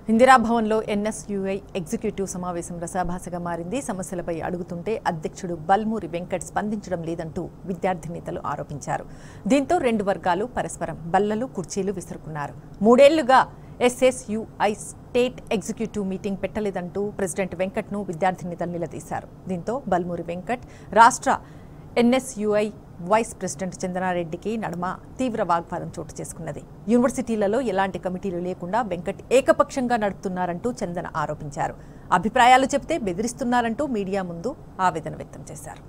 ఇందిరా భవన్లో NSUI executive సమావేశం రసాభాసగా మారింది. సమస్యలపై అడుగుతుంటే అధ్యక్షుడు బల్మూరి వెంకట్ స్పందించడం లేదంటూ విద్యార్థి నేతలు ఆరోపించారు. దీంతో రెండు వర్గాలు పరస్పరం బల్లలు కుర్చీలు విసురుకున్నారు. 3 ఏళ్లుగా SSUI స్టేట్ ఎగ్జిక్యూటివ్ మీటింగ్ పెట్టలేదంటూ ప్రెసిడెంట్ వెంకట్ను విద్యార్థి నేతలు నిలదీశారు. దీంతో బల్మూరి వెంకట్ రాష్ట్ర NSUI వైస్ ప్రెసిడెంట్ చందనా రెడ్డికి నడుమ తీవ్ర వాగ్వాదం చోటు చేసుకున్నది. యూనివర్సిటీలలో ఎలాంటి కమిటీలు లేకుండా వెంకట్ ఏకపక్షంగా నడుపుతున్నారంటూ చందన ఆరోపించారు. అభిప్రాయాలు చెబితే బెదిరిస్తున్నారంటూ మీడియా ముందు ఆవేదన వ్యక్తం చేశారు.